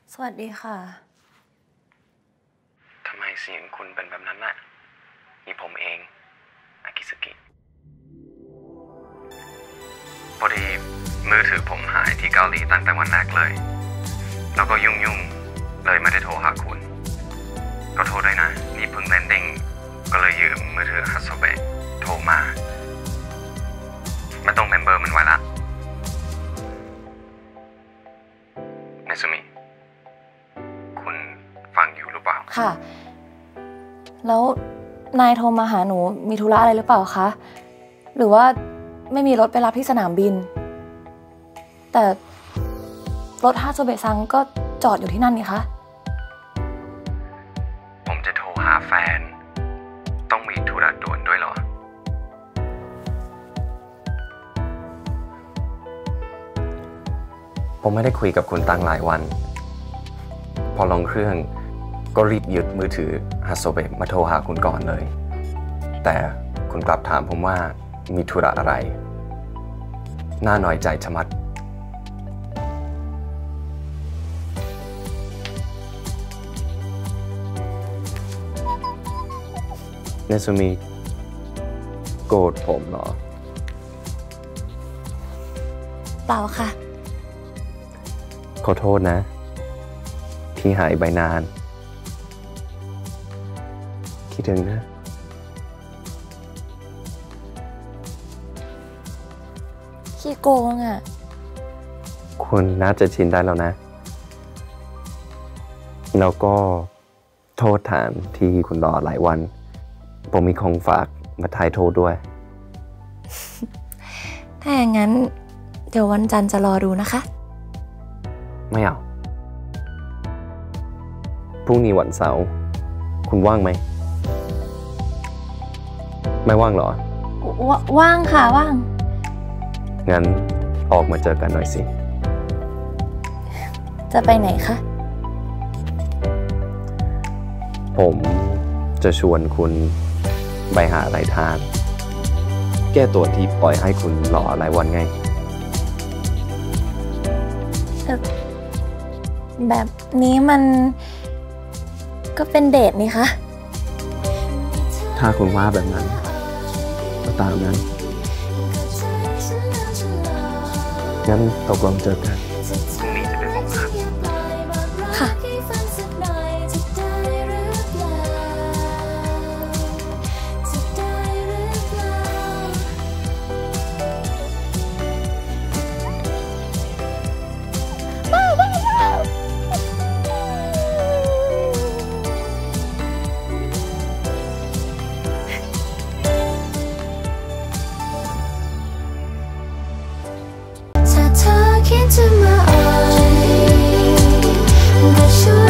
สวัสดีค่ะทำไมเสียงคุณเป็นแบบนั้นน่ะนี่ผมเองอากิสกิพอดีมือถือผมหายที่เกาหลีตั้งแต่วันแรกเลยแล้วก็ยุ่งเลยไม่ได้โทรหาคุณก็โทษด้วยนะนี่เพิ่งแลนดิ้งก็เลยยืมมือถือฮัตโซเบะโทรมาไม่ต้องเมมเบอร์มันไว้ละเนซุมิคุณฟังอยู่หรือเปล่าค่ะแล้วนายโทรมาหาหนูมีธุระอะไรหรือเปล่าคะหรือว่าไม่มีรถไปรับที่สนามบินแต่รถฮาโซเบะซังก็จอดอยู่ที่นั่นนี่คะผมจะโทรหาแฟนต้องมีธุระด่วนด้วยเหรอผมไม่ได้คุยกับคุณตั้งหลายวันพอลงเครื่องก็รีบหยุดมือถือฮัตโซเบะมาโทรหาคุณก่อนเลยแต่คุณกลับถามผมว่ามีธุระอะไรน่าหน่อยใจชะมัดเนซุมิโกรธผมเหรอเปล่าค่ะขอโทษนะที่หายไปนานคิดถึงนะขี้โกงอ่ะคุณน่าจะชินได้แล้วนะแล้วก็โทษฐานที่คุณรอหลายวันผมมีของฝากมาทายโทษด้วยถ้าอย่างนั้นเดี๋ยววันจันทร์จะรอดูนะคะไม่เอาพรุ่งนี้วันเสาร์คุณว่างไหมไม่ว่างเหรอว่างค่ะว่างงั้นออกมาเจอกันหน่อยสิจะไปไหนคะผมจะชวนคุณไปหาอะไรทานแก้ตัวที่ปล่อยให้คุณรอหลายวันไงแบบนี้มันก็เป็นเดทนี่คะถ้าคุณว่าแบบนั้นก็ตามนั้นงั้นตกลงเจอกันพรุ่งนี้จะเป็นผมครับค่ะคิดจะมาอ่อยแต่ช่วย